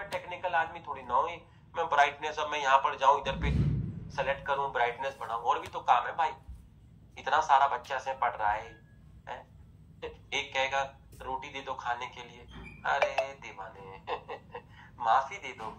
Technical आदमी थोड़ी ना हूँ मैं ब्राइटनेस, अब मैं यहाँ पर जाऊं इधर पे सेलेक्ट करूं ब्राइटनेस बढ़ाऊं, और भी तो काम है भाई, इतना सारा बच्चा से पढ़ रहा है। एक कहेगा रोटी दे दो खाने के लिए, अरे दीवाने माफी दे दो,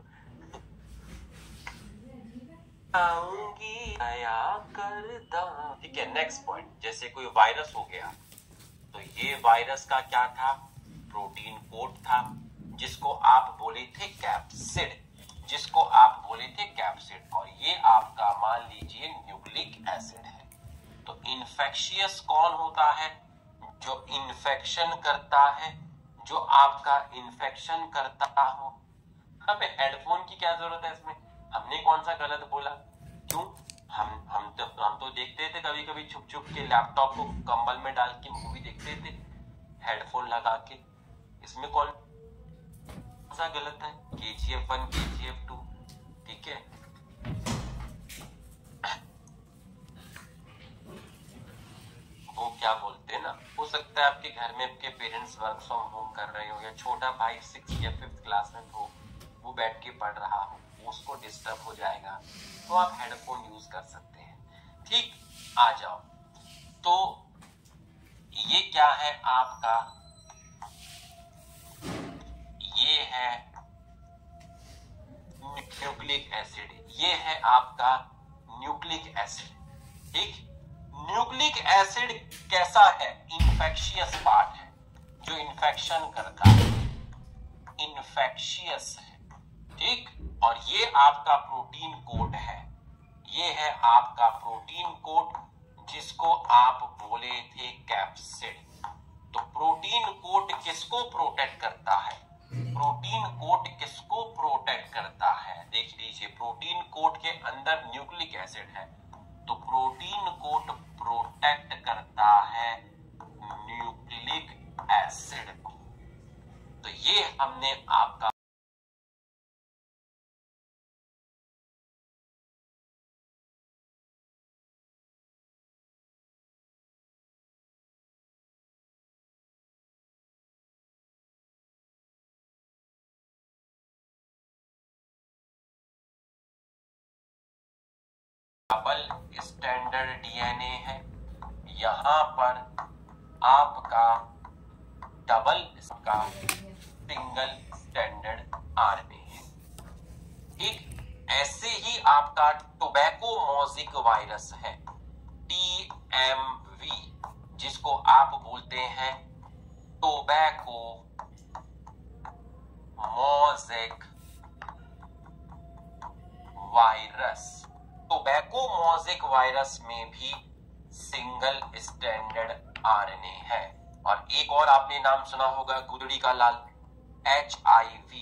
आऊंगी आया करदा। ठीक है, नेक्स्ट पॉइंट, जैसे कोई वायरस हो गया, तो ये वायरस का क्या था, प्रोटीन कोड था, जिसको आप बोले थे कैप्सिड, जिसको आप बोले थे कैप्सिड, और ये आपका मान लीजिए न्यूक्लिक एसिड है। तो इन्फेक्शियस कौन होता है, जो इन्फेक्शन करता है, जो आपका इन्फेक्शन करता हो। हमें हेडफोन की क्या जरूरत है इसमें, हमने कौन सा गलत बोला, क्यों, हम तो देखते थे कभी कभी छुप छुप के लैपटॉप को कंबल में डाल के मूवी देखते थे हेडफोन लगा के, इसमें कौन सा गलत है, KGF 1 KGF 2, ठीक है। वो क्या बोलते हैं ना, हो सकता है आपके घर में आपके पेरेंट्स वर्क फ्रॉम होम कर रहे हो, या छोटा भाई 6th या 5th क्लास में हो, वो बैठ के पढ़ रहा हो, उसको डिस्टर्ब हो जाएगा, तो आप हेडफोन यूज कर सकते हैं। ठीक, आ जाओ, तो ये क्या है आपका, ये है न्यूक्लिक एसिड, ये है आपका न्यूक्लिक एसिड। ठीक, न्यूक्लिक एसिड कैसा है, इन्फेक्शियस पार्ट है, जो इन्फेक्शन करता है, इन्फेक्शियस है। ठीक, और ये आपका प्रोटीन कोड है, ये है आपका प्रोटीन कोड, जिसको आप बोले थे कैप्सिड। तो प्रोटीन कोड किसको प्रोटेक्ट करता है, प्रोटीन कोड किसको प्रोटेक्ट करता है, देख लीजिए, प्रोटीन कोड के अंदर न्यूक्लिक एसिड है, तो प्रोटीन कोड प्रोटेक्ट करता है न्यूक्लिक एसिड को। तो ये हमने आपका डबल स्टैंडर्ड डीएनए है, यहां पर आपका डबल का सिंगल स्टैंडर्ड आरएनए है। ठीक, ऐसे ही आपका टोबैको मोज़ेक वायरस है, TMV, जिसको आप बोलते हैं tobacco mosaic virus. Tobacco mosaic virus में भी सिंगल स्टैंडर्ड आरएनए है। और एक और आपने नाम सुना होगा गुदड़ी का लाल, HIV,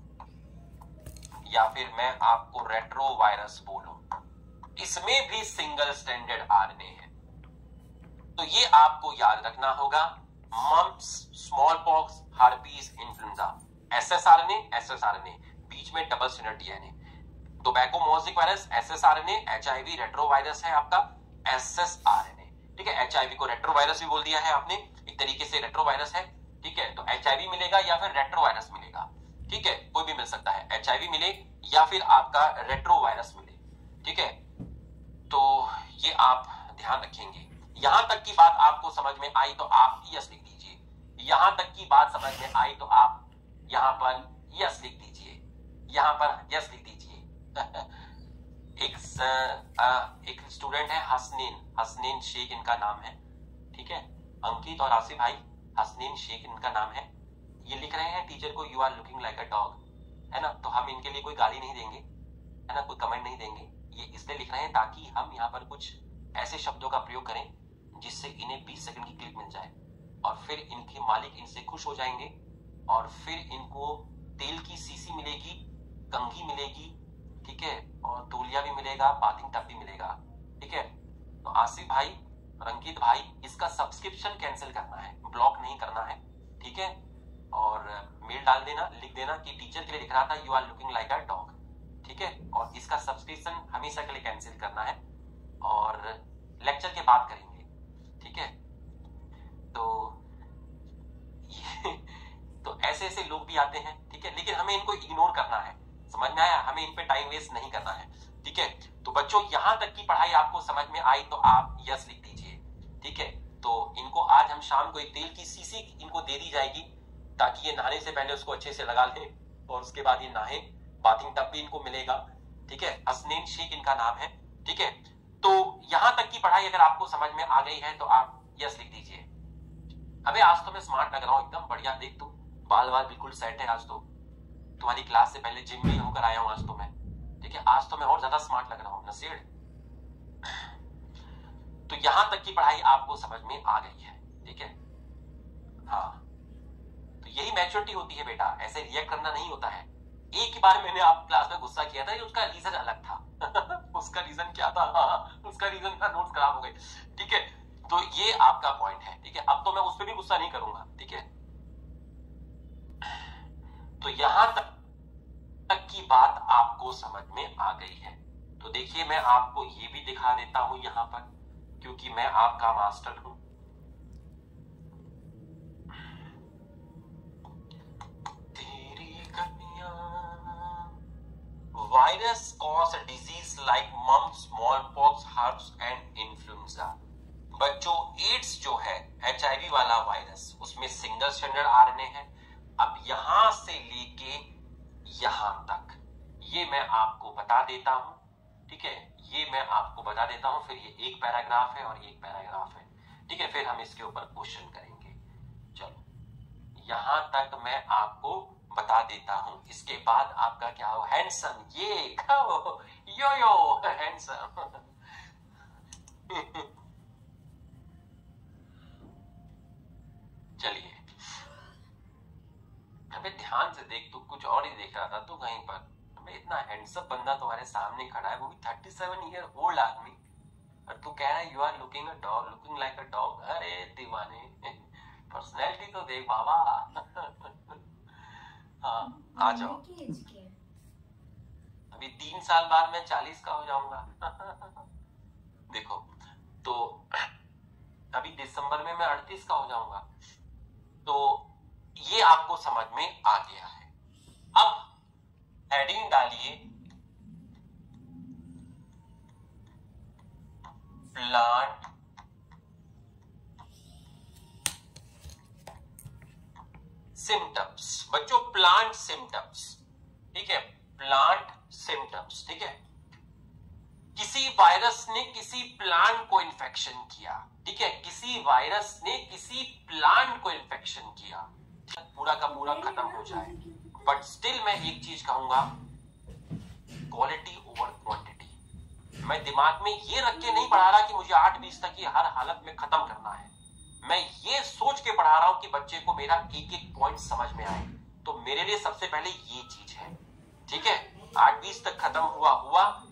या फिर मैं आपको रेट्रो वायरस बोलूं, इसमें भी सिंगल स्टैंडर्ड आरएनए है। तो ये आपको याद रखना होगा, mumps, small pox, herpes, influenza, SSRNA, बीच में double standard DNA. Tobacco mosaic virus SSRNA, HIV retro virus है आपका SSRNA। ठीक है, HIV को रेट्रो वायरस भी बोल दिया है आपने, एक तरीके से रेट्रो वायरस है। ठीक है, तो HIV मिलेगा या फिर रेट्रो वायरस मिलेगा, ठीक है, कोई भी मिल सकता है, HIV मिले या फिर आपका रेट्रो वायरस मिले। ठीक है, तो ये आप ध्यान रखेंगे। यहां तक की बात आपको समझ में आई तो आप यस लिख दीजिए, यहां तक की बात समझ में आई तो आप यहां पर यस लिख दीजिए, यहां पर यस लिख दीजिए। एक स्टूडेंट है हसनैन शेख इनका नाम है, ठीक है, अंकित और आसिफ भाई, हसनैन शेख इनका नाम है। ये लिख रहे हैं टीचर को you are looking like a dog, है ना, तो हम इनके लिए कोई गाली नहीं देंगे, है ना, कोई कमेंट नहीं देंगे। ये इसलिए लिख रहे हैं ताकि हम यहाँ पर कुछ ऐसे शब्दों का प्रयोग करें जिससे इन्हें 20 सेकंड की क्लिप मिल जाए, और फिर इनके मालिक इनसे खुश हो जाएंगे, और फिर इनको तेल की सीसी मिलेगी, कंघी मिलेगी, ठीक है, और तौलिया भी मिलेगा, बाथिंग टब भी मिलेगा। ठीक है, तो आसिफ भाई और अंकित भाई, इसका सब्सक्रिप्शन कैंसिल करना है, ब्लॉक नहीं करना है। ठीक है, और मेल डाल देना, लिख देना कि टीचर के लिए लिख रहा था you are looking like a dog. ठीक है, और इसका सब्सक्रिप्शन हमेशा के लिए कैंसिल करना है, और लेक्चर के बाद करेंगे। ठीक है, तो तो ऐसे ऐसे लोग भी आते हैं, ठीक है, लेकिन हमें इनको इग्नोर करना है, समझ में आया, हमें इन पे टाइम वेस्ट नहीं करना है, ठीक है। तो बच्चों यहां तक की पढ़ाई आपको समझ में आई तो आप यस लिख दीजिए, ठीक है। तो इनको आज हम शाम को एक तेल की शीशी इनको दे दी जाएगी ताकि ये नहाने से पहले उसको अच्छे से लगा ले और उसके बाद ये नहाए, बाथिंग टब भी इनको मिलेगा, ठीक है। हसनैन शेख इनका नाम है, ठीक है। तो यहां तक की पढ़ाई अगर आपको समझ में आ गई है तो आप यस लिख दीजिए। अबे आज तो मैं स्मार्ट लग रहा हूं, एकदम बढ़िया, देख तू बाल बाल बिल्कुल सेट है, आज तो तुम्हारी क्लास से पहले जिम में होकर आया हूं आज तो मैं, ठीक है, आज तो मैं और ज्यादा स्मार्ट लग रहा हूं नसीर। तो यहां तक की पढ़ाई आपको समझ में आ गई है, ठीक है। हाँ, तो यही मैच्योरिटी होती है बेटा, ऐसे रिएक्ट करना नहीं होता है। एक ही बार मैंने आप क्लास में गुस्सा किया था, उसका रीजन अलग था उसका रीजन क्या था, उसका रीजन था नोट्स खराब हो गए, ठीक है। तो ये आपका पॉइंट है, ठीक है। अब तो मैं उस पर भी गुस्सा नहीं करूंगा, ठीक है। तो यहां तक की बात आपको समझ में आ गई है। तो देखिए मैं आपको ये भी दिखा देता हूं यहां पर, क्योंकि मैं आपका मास्टर हूं। Virus cause disease like mumps, smallpox, herpes and influenza. बच्चों एड्स जो है HIV वाला वायरस, उसमें सिंगल स्ट्रैंडेड RNA है। अब यहां से लेके यहां तक ये मैं आपको बता देता हूं, ठीक है, ये मैं आपको बता देता हूं। फिर ये एक पैराग्राफ है और एक पैराग्राफ है, ठीक है, फिर हम इसके ऊपर क्वेश्चन करेंगे। चलो यहां तक मैं आपको बता देता हूं, इसके बाद आपका क्या हो, हैंडसम, ये खाओ यो यो हैंडसम चलिए अबे ध्यान से देख, तू कुछ और ही देख रहा था तू कहीं पर। अबे इतना हैंडसम बंदा तुम्हारे सामने खड़ा है, वो भी 37 ईयर ओल्ड आदमी, और तू कह रहा है you are looking a dog, looking like a dog. अरे दीवाने, पर्सनैलिटी तो देख बाबा हाँ आ जाओ। अभी 3 साल बाद मैं 40 का हो जाऊंगा देखो, तो अभी दिसंबर में मैं 38 का हो जाऊंगा। तो ये आपको समझ में आ गया है। अब हेडिंग डालिए प्लांट सिम्टम्स। बच्चों प्लांट सिम्टम्स, ठीक है, प्लांट सिम्टम्स, ठीक है। किसी वायरस ने किसी प्लांट को इन्फेक्शन किया, ठीक है, किसी वायरस ने किसी प्लांट को इन्फेक्शन किया, पूरा का पूरा खत्म हो जाए। बट स्टिल मैं एक चीज कहूंगा, क्वालिटी ओवर क्वांटिटी। मैं दिमाग में ये रख के नहीं पढ़ा रहा कि मुझे 8-20 तक ये हर हालत में खत्म करना है। मैं ये सोच के पढ़ा रहा हूं कि बच्चे को मेरा एक एक पॉइंट समझ में आए। तो मेरे लिए सबसे पहले ये चीज है, ठीक है। 8-20 तक खत्म हुआ,